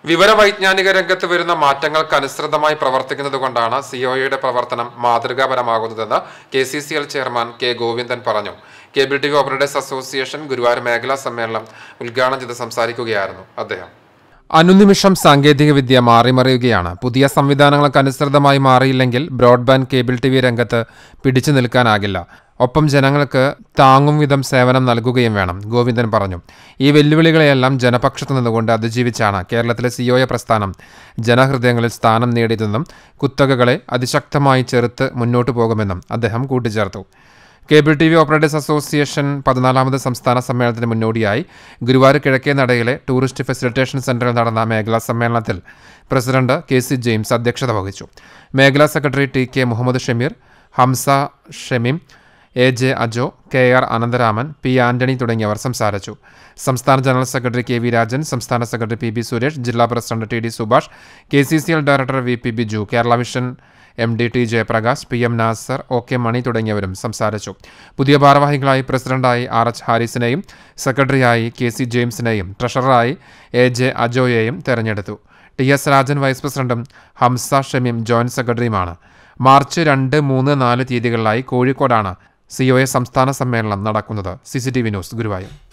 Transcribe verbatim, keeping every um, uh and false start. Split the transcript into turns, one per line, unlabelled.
വിവരവൈജ്ഞാനിക രംഗത്ത് വരുന്ന മാറ്റങ്ങൾക്ക് അനുസൃതമായി പ്രവർത്തിക്കുന്നതുകൊണ്ടാണ് സിഒയുടെ പ്രവർത്തനം മാതൃകാപരമാകുന്നതെന്ന് K C C L chairman K Govindan പറഞ്ഞു. Cable T V operators association Guruvayur മേഖലാ സമ്മേളനം ഉദ്ഘാടനം ചെയ്ത് സംസാരിക്കുകയായിരുന്നു അദ്ദേഹം. അനുനിമിഷം സാങ്കേതികവിദ്യ മാറിമറിയുകയാണ്. പുതിയ സംവിധാനങ്ങൾക്ക് അനുസൃതമായി മാറിയില്ലെങ്കിൽ ബ്രോഡ്ബാൻഡ് കേബിൾ ടി വി രംഗത്ത് പിടിച്ചു നിൽക്കാനാകില്ല. ഒപ്പം ജനങ്ങൾക്ക് താങ്ങും വിധം സേവനം നൽകുകയും വേണം, ഗോവിന്ദൻ പറഞ്ഞു. ഈ വെല്ലുവിളികളെയെല്ലാം ജനപക്ഷത്തു നിന്നുകൊണ്ട് അതിജീവിച്ചാണ് കേരളത്തിലെ സിഒഎ പ്രസ്ഥാനം ജനഹൃദയങ്ങളിൽ സ്ഥാനം നേടിയതെന്നും കുത്തകകളെ അതിശക്തമായി ചെറുത്ത് മുന്നോട്ടു പോകുമെന്നും അദ്ദേഹം കൂട്ടിച്ചേർത്തു. Cable T V operators association പതിനാലാമത് സംസ്ഥാന സമ്മേളനത്തിന് മുന്നോടിയായി ഗുരുവായൂർ കിഴക്കേ നടയിലെ ടൂറിസ്റ്റ് ഫെസിലിറ്റേഷൻ സെന്ററിൽ നടന്ന മേഖലാ സമ്മേളനത്തിൽ പ്രസിഡന്റ് കെ സി ജെയിംസ് അധ്യക്ഷത വഹിച്ചു. മേഖലാ secretary T K Muhammad Shameer, Hamsa Shameem, A J Ajo, K R Anantharaman, P Antony തുടങ്ങിയവർ സംസാരിച്ചു. സംസ്ഥാന general secretary K V Rajan, സംസ്ഥാന സെക്രട്ടറി പി ബി സുരേഷ്, ജില്ലാ president T D Subhash, K C C L director V P Biju, Kerala vision M D T Jayaprakash, P M Nasar, O K Mani തുടങ്ങിയവരും സംസാരിച്ചു. പുതിയ ഭാരവാഹികളായി പ്രസിഡന്റായി ആർ എച്ച് ഹാരിസിനെയും സെക്രട്ടറിയായി കെ സി ജെയിംസിനെയും ട്രഷററായി എ ജെ അജോയെയും തെരഞ്ഞെടുത്തു. ടി എസ് രാജൻ വൈസ് പ്രസിഡന്റും ഹംസ ഷമീം ജോയിന്റ് സെക്രട്ടറിയുമാണ്. മാർച്ച് രണ്ട്, മൂന്ന്, നാല് തീയതികളിലായി കോഴിക്കോടാണ് സിഒഎ സംസ്ഥാന സമ്മേളനം നടക്കുന്നത്. C C T V news, Guruvayur.